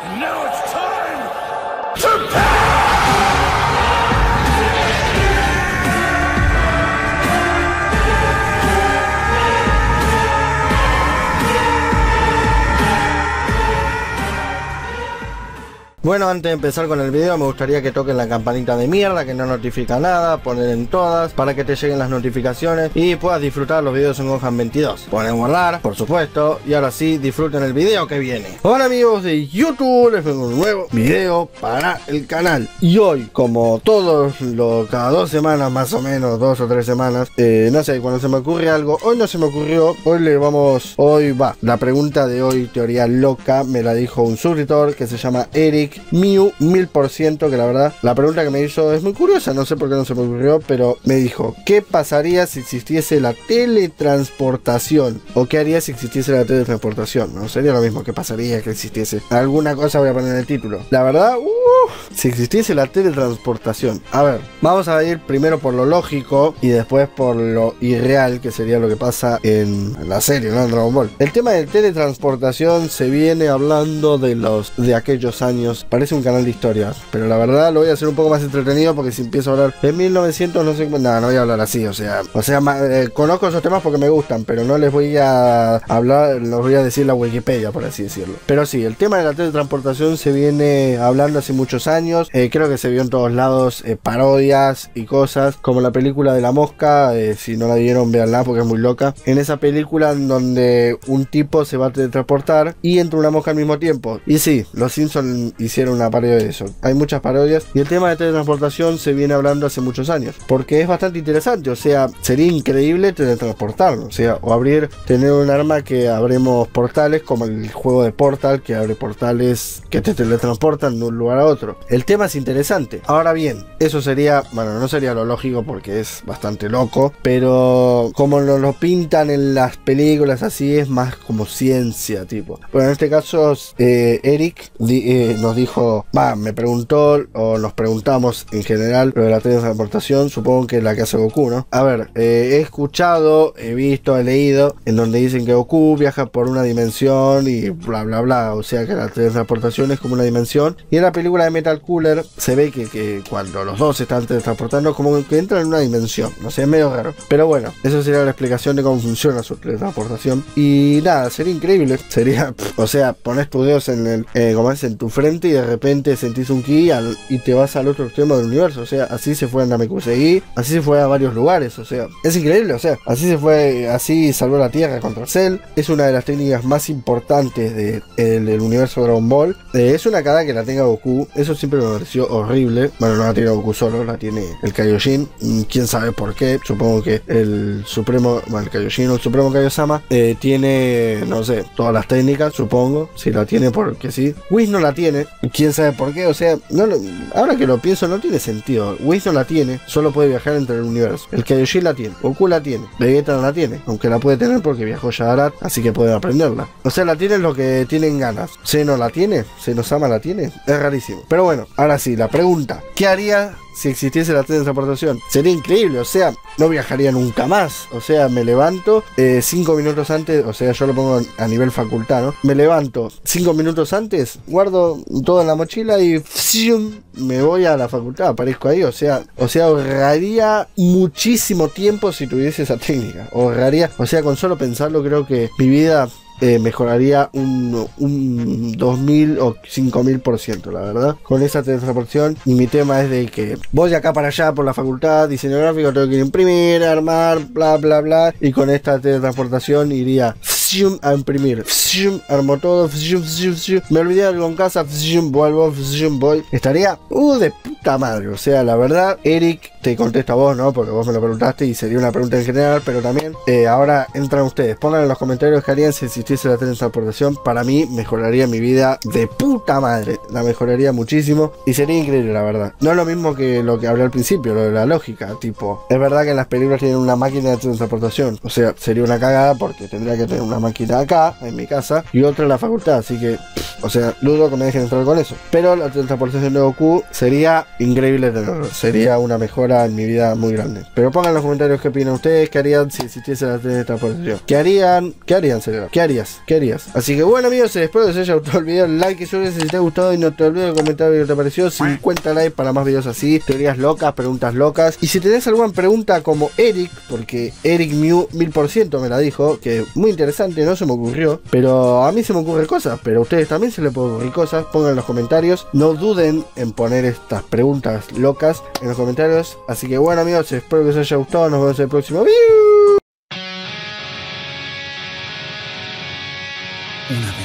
And now it's time to pay! Bueno, antes de empezar con el video me gustaría que toquen la campanita de mierda que no notifica nada, poner en todas para que te lleguen las notificaciones y puedas disfrutar los videos en Gohan 22. Ponen guardar, por supuesto, y ahora sí, disfruten el video que viene. Hola amigos de YouTube, les vengo un nuevo video para el canal. Y hoy, como cada 2 semanas más o menos, 2 o 3 semanas, no sé, cuando se me ocurre algo, hoy no se me ocurrió, la pregunta de hoy, teoría loca, me la dijo un suscriptor que se llama Eric Miu 1000%, que la verdad la pregunta que me hizo es muy curiosa, no sé por qué no se me ocurrió, pero me dijo: ¿qué pasaría si existiese la teletransportación? ¿O qué haría si existiese la teletransportación? No sería lo mismo, ¿qué pasaría que existiese? Alguna cosa voy a poner en el título. La verdad, si existiese la teletransportación. A ver, vamos a ir primero por lo lógico y después por lo irreal, que sería lo que pasa en la serie, ¿no? En Dragon Ball. El tema de teletransportación se viene hablando de aquellos años. Parece un canal de historias, pero la verdad lo voy a hacer un poco más entretenido, porque si empiezo a hablar de 1900 no sé, no voy a hablar así, o sea, conozco esos temas porque me gustan, pero no les voy a hablar, los voy a decir la Wikipedia, por así decirlo. Pero sí, el tema de la teletransportación se viene hablando hace muchos años, creo que se vio en todos lados, parodias y cosas, como la película de la mosca, si no la vieron, véanla porque es muy loca. En esa película en donde un tipo se va a teletransportar y entra una mosca al mismo tiempo, y sí, los Simpsons hicieron una parodia de eso. Hay muchas parodias y el tema de teletransportación se viene hablando hace muchos años, porque es bastante interesante. O sea, sería increíble teletransportarnos, o sea, tener un arma que abremos portales, como el juego de Portal, que abre portales que te teletransportan de un lugar a otro. El tema es interesante. Ahora bien, eso sería, bueno, no sería lo lógico porque es bastante loco, pero como lo pintan en las películas, así es más como ciencia, tipo. Bueno, en este caso, Eric nos dijo, me preguntó, o nos preguntamos en general, lo de la teletransportación, supongo que la que hace Goku, ¿no? A ver, he escuchado, he visto, he leído, en donde dicen que Goku viaja por una dimensión y bla bla bla, o sea que la teletransportación es como una dimensión, y en la película de Metal Cooler se ve que cuando los dos se están teletransportando, como que entran en una dimensión, no sé, es medio raro, pero bueno, eso sería la explicación de cómo funciona su teletransportación, y nada, sería increíble, sería, o sea, pones tus dedos en en tu frente y de repente sentís un ki y te vas al otro extremo del universo. O sea, así se fue a Namekusei, así se fue a varios lugares, o sea, es increíble. O sea, así se fue, así salvó la Tierra contra Cell. Es una de las técnicas más importantes del universo Dragon Ball. Es una cagada que la tenga Goku, eso siempre me pareció horrible. Bueno, no la tiene Goku solo, la tiene el Kaioshin, quién sabe por qué. Supongo que el Kaioshin o el Supremo Kaiosama tiene, no sé, todas las técnicas, supongo. Si la tiene porque sí. Whis no la tiene, quién sabe por qué. O sea, ahora que lo pienso, no tiene sentido. Whis no la tiene, solo puede viajar entre el universo. El Kaioshin la tiene, Goku la tiene, Vegeta no la tiene, aunque la puede tener porque viajó Yadarat, así que puede aprenderla. O sea, la tienen los que tienen ganas. Zeno la tiene, Zeno-sama la tiene, es rarísimo. Pero bueno, ahora sí, la pregunta: ¿qué haría si existiese la teletransportación? Sería increíble, o sea, no viajaría nunca más. O sea, me levanto 5 minutos antes, o sea, yo lo pongo a nivel facultad, ¿no? Me levanto 5 minutos antes, guardo todo en la mochila y me voy a la facultad, aparezco ahí. O sea, ahorraría muchísimo tiempo si tuviese esa técnica. Ahorraría, o sea, con solo pensarlo, creo que mi vida mejoraría un 2000 o 5000%, la verdad, con esa teletransportación. Y mi tema es de que voy de acá para allá por la facultad, diseño gráfico, tengo que imprimir, armar, bla bla bla, y con esta teletransportación iría a imprimir, armo todo, me olvidé algo en casa, vuelvo, voy, estaría de puta madre. O sea, la verdad, Eric, te contesto a vos, ¿no? Porque vos me lo preguntaste y sería una pregunta en general, pero también ahora entran ustedes, pongan en los comentarios qué harían si existiese la teletransportación. Para mí mejoraría mi vida de puta madre, la mejoraría muchísimo y sería increíble, la verdad. No es lo mismo que lo que hablé al principio, lo de la lógica, tipo, es verdad que en las películas tienen una máquina de teletransportación, o sea, sería una cagada porque tendría que tener una máquina acá en mi casa y otra en la facultad, así que O sea, dudo que me dejen entrar con eso. Pero la teletransportación de Goku sería increíble tenerlo. Sería una mejora en mi vida muy grande. Pero pongan en los comentarios qué opinan ustedes, qué harían si existiese la teletransportación. ¿Qué harían? ¿Qué harían, Cerebro? ¿Qué harías? ¿Qué harías? Así que bueno, amigos, espero que les haya gustado el video. Like y suscríbete si te ha gustado y no te olvides de comentar qué te pareció. 50 likes para más videos así, teorías locas, preguntas locas. Y si tenés alguna pregunta como Eric, porque Eric Mew 1000% me la dijo, que muy interesante, no se me ocurrió, pero a mí se me ocurren cosas, pero a ustedes también se les pueden ocurrir cosas. Pongan en los comentarios, no duden en poner estas preguntas locas en los comentarios. Así que bueno, amigos, espero que os haya gustado. Nos vemos en el próximo video. Una vez